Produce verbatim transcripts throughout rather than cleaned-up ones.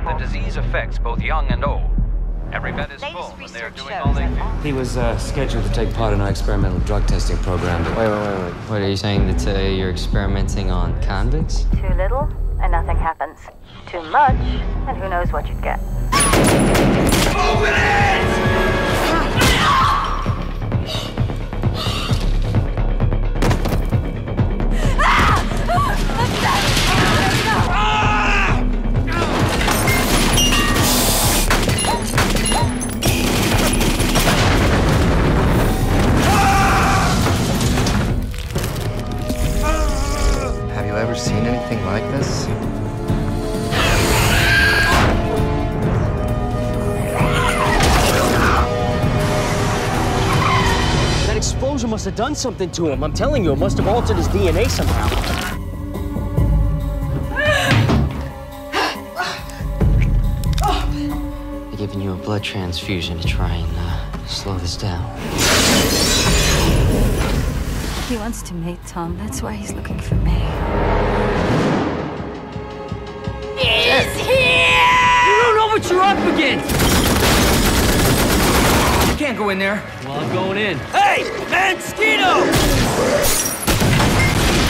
The disease affects both young and old. Every bed is full, and they're doing all they can. He was uh, scheduled to take part in our experimental drug testing program. But... Wait, wait, wait, wait. What are you saying, that uh, you're experimenting on convicts? Too little, and nothing happens. Too much, and who knows what you'd get. Open it! Have you ever seen anything like this? That explosion must have done something to him. I'm telling you, it must have altered his D N A somehow. They're giving you a blood transfusion to try and uh, slow this down. He wants to meet Tom. That's why he's looking for me. He's here! You don't know what you're up against! You can't go in there. Well, I'm going in. Hey! Mosquito!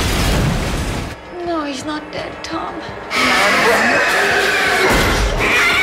No, he's not dead, Tom.